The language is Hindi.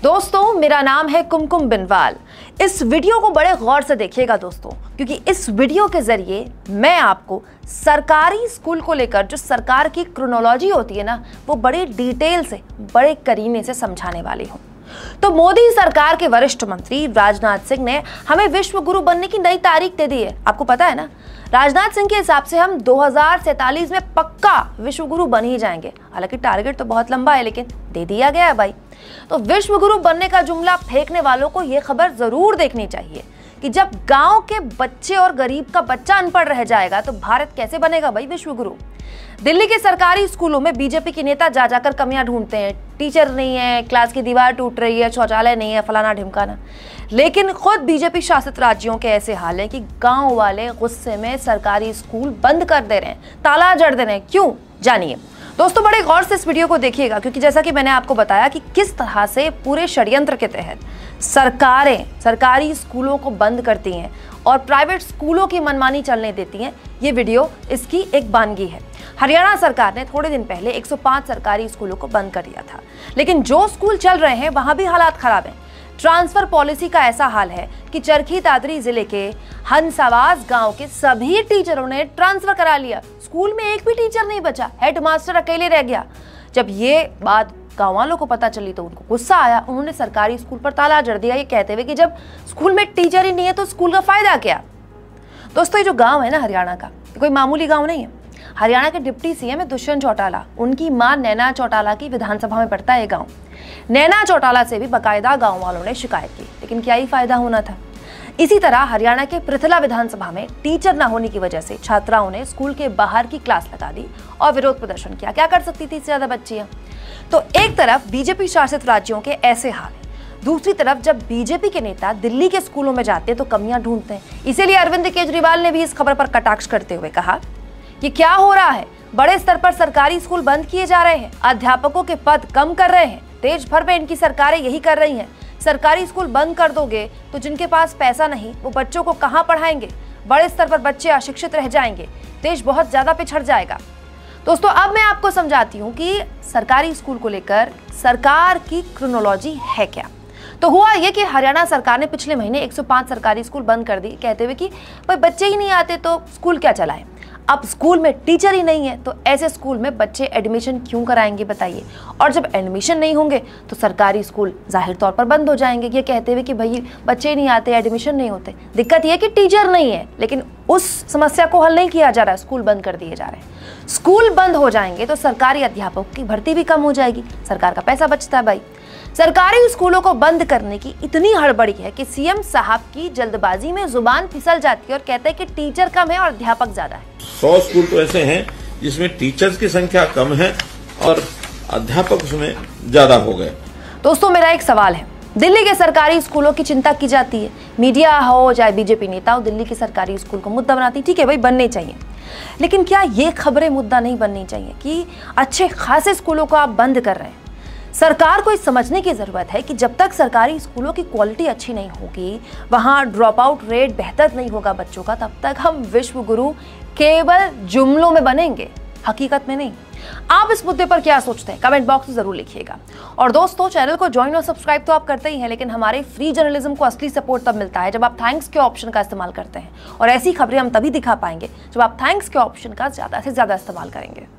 दोस्तों, मेरा नाम है कुमकुम बिनवाल। इस वीडियो को बड़े गौर से देखिएगा दोस्तों, क्योंकि इस वीडियो के जरिए मैं आपको सरकारी स्कूल को लेकर जो सरकार की क्रोनोलॉजी होती है ना, वो बड़े डिटेल से, बड़े करीने से समझाने वाली हूँ। तो मोदी सरकार के वरिष्ठ मंत्री राजनाथ सिंह ने हमें विश्व गुरु बनने की नई तारीख दे दी है। आपको पता है ना, राजनाथ सिंह के हिसाब से हम 2047 में पक्का विश्व गुरु बन ही जाएंगे। हालांकि टारगेट तो बहुत लंबा है, लेकिन दे दिया गया है भाई। तो विश्व गुरु बनने का जुमला फेंकने वालों को यह खबर जरूर देखनी चाहिए कि जब गांव के बच्चे और गरीब का बच्चा अनपढ़ रह जाएगा तो भारत कैसे बनेगा भाई विश्व गुरु। दिल्ली के सरकारी स्कूलों में बीजेपी के नेता जा जाकर कमियां ढूंढते हैं। टीचर नहीं है, क्लास की दीवार टूट रही है, शौचालय नहीं है, फलाना ढिमकाना। लेकिन खुद बीजेपी शासित राज्यों के ऐसे हाल है कि गांव वाले गुस्से में सरकारी स्कूल बंद कर दे रहे हैं, ताला जड़ दे रहे हैं। क्यों, जानिए दोस्तों। बड़े गौर से इस वीडियो को देखिएगा, क्योंकि जैसा कि मैंने आपको बताया कि किस तरह से पूरे षड्यंत्र के तहत सरकारें सरकारी स्कूलों को बंद करती हैं और प्राइवेट स्कूलों की मनमानी चलने देती हैं। ये वीडियो इसकी एक बानगी है। हरियाणा सरकार ने थोड़े दिन पहले 105 सरकारी स्कूलों को बंद कर दिया था, लेकिन जो स्कूल चल रहे हैं वहां भी हालात खराब हैं। ट्रांसफर पॉलिसी का ऐसा हाल है कि चरखी दादरी जिले के हंसावास गांव के सभी टीचरों ने ट्रांसफर करा लिया। स्कूल में एक भी टीचर नहीं बचा, हेडमास्टर अकेले रह गया। जब ये बात गांव वालों को पता चली तो उनको गुस्सा आया। उन्होंने सरकारी स्कूल पर ताला जड़ दिया, ये कहते हुए कि जब स्कूल में टीचर ही नहीं है तो स्कूल का फायदा क्या। दोस्तों, ये जो गांव है ना हरियाणा का, कोई मामूली गांव नहीं है। हरियाणा के डिप्टी सीएम है दुष्यंत चौटाला, उनकी मां नैना चौटाला की विधानसभा में पड़ता है ये गांव। नैना चौटाला से भी बाकायदा गांव वालों ने शिकायत की, लेकिन क्या ही फायदा होना था। इसी तरह हरियाणा के पृथला विधानसभा में टीचर न होने की वजह से छात्राओं ने स्कूल के बाहर की क्लास लगा दी और विरोध प्रदर्शन किया। क्या कर सकती थी इससे ज्यादा बच्चियां। तो एक तरफ बीजेपी शासित राज्यों के ऐसे हाल है, दूसरी तरफ जब बीजेपी के नेता दिल्ली के स्कूलों में जाते हैं तो कमियां ढूंढते हैं। इसीलिए अरविंद केजरीवाल ने भी इस खबर पर कटाक्ष करते हुए कहा, ये क्या हो रहा है, बड़े स्तर पर सरकारी स्कूल बंद किए जा रहे हैं, अध्यापकों के पद कम कर रहे हैं, देश भर में इनकी सरकारें यही कर रही हैं। सरकारी स्कूल बंद कर दोगे तो जिनके पास पैसा नहीं वो बच्चों को कहां पढ़ाएंगे, बड़े स्तर पर बच्चे अशिक्षित रह जाएंगे, देश बहुत ज्यादा पिछड़ जाएगा। दोस्तों, अब मैं आपको समझाती हूँ कि सरकारी स्कूल को लेकर सरकार की क्रोनोलॉजी है क्या। तो हुआ ये कि हरियाणा सरकार ने पिछले महीने 105 सरकारी स्कूल बंद कर दी, कहते हुए कि भाई बच्चे ही नहीं आते तो स्कूल क्या चलाएं। अब स्कूल में टीचर ही नहीं है तो ऐसे स्कूल में बच्चे एडमिशन क्यों कराएंगे बताइए। और जब एडमिशन नहीं होंगे तो सरकारी स्कूल जाहिर तौर पर बंद हो जाएंगे, ये कहते हुए कि भाई बच्चे नहीं आते, एडमिशन नहीं होते। दिक्कत ये है कि टीचर नहीं है, लेकिन उस समस्या को हल नहीं किया जा रहा है, स्कूल बंद कर दिए जा रहे हैं। स्कूल बंद हो जाएंगे तो सरकारी अध्यापकों की भर्ती भी कम हो जाएगी, सरकार का पैसा बचता है भाई। सरकारी स्कूलों को बंद करने की इतनी हड़बड़ी है कि सीएम साहब की जल्दबाजी में जुबान फिसल जाती है और कहते हैं कि टीचर कम है और अध्यापक ज्यादा है। 100 स्कूल तो ऐसे हैं जिसमें टीचर्स की संख्या कम है और अध्यापक उसमें ज्यादा हो गए। दोस्तों, मेरा एक सवाल है, दिल्ली के सरकारी स्कूलों की चिंता की जाती है, मीडिया हो चाहे बीजेपी नेता हो, दिल्ली के सरकारी स्कूल को मुद्दा बनाती, ठीक है भाई बनने चाहिए, लेकिन क्या ये खबरें मुद्दा नहीं बननी चाहिए कि अच्छे खासे स्कूलों को आप बंद कर रहे हैं। सरकार को इस समझने की जरूरत है कि जब तक सरकारी स्कूलों की क्वालिटी अच्छी नहीं होगी, वहां ड्रॉप आउट रेट बेहतर नहीं होगा बच्चों का, तब तक हम विश्व गुरु केवल जुमलों में बनेंगे, हकीकत में नहीं। आप इस मुद्दे पर क्या सोचते हैं, कमेंट बॉक्स में जरूर लिखिएगा। और दोस्तों, चैनल को ज्वाइन और सब्सक्राइब तो आप करते ही हैं, लेकिन हमारे फ्री जर्नलिज्म को असली सपोर्ट तब मिलता है जब आप थैंक्स के ऑप्शन का इस्तेमाल करते हैं। और ऐसी खबरें हम तभी दिखा पाएंगे जब आप थैंक्स के ऑप्शन का ज्यादा से ज्यादा इस्तेमाल करेंगे।